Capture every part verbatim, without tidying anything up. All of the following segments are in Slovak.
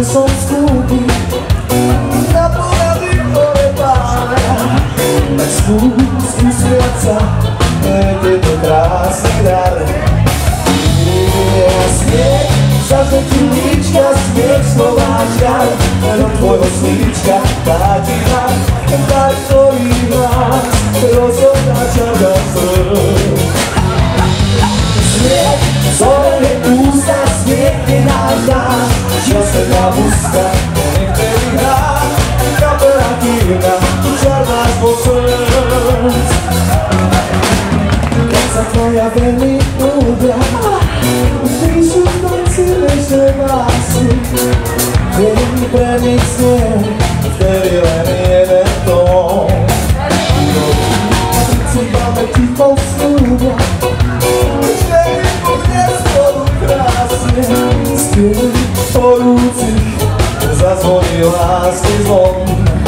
som skúpi na porady, ktoré pája. Tak skús usmiať sa, je to krásny dar. Smiech, zažne ti líčka, smiech slova žiar, do tvojho slíčka dá ti dar, dar, ktorý nás rozhodnáča za srdc. Smiech, zelené ústa, smiech je náš dáš, čilstvená ústa, nech vtedy hrá, kapela kývna, čar náš vo srdc. Keď sa tvoja veľmi ľúbia, píšu v noci nežné vlasy, vtedy pre nich smiech, vtedy len jeden tón. Si máme ticho slúbia, vtedy bude spolu krásne, spiev horúcich, zazvoní lásky zvon.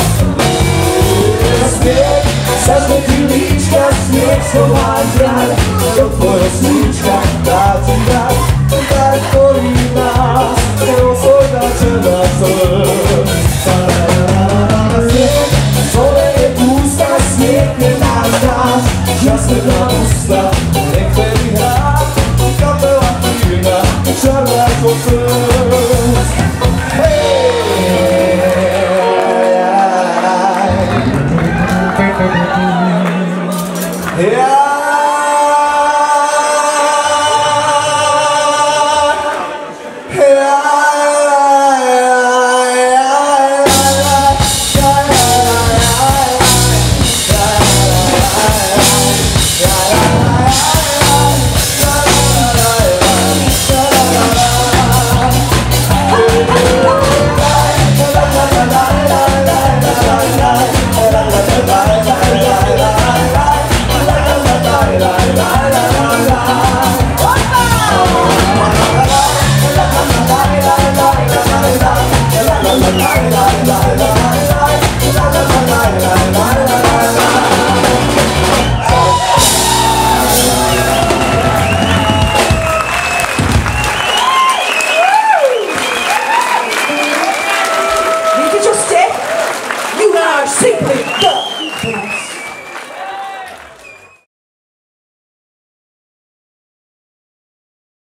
Smiech, zažne ti líčka, smiech slova žiar, do tvojho slíčka dá ti dar, dar, ktorý nás rozhodnáča na srdc.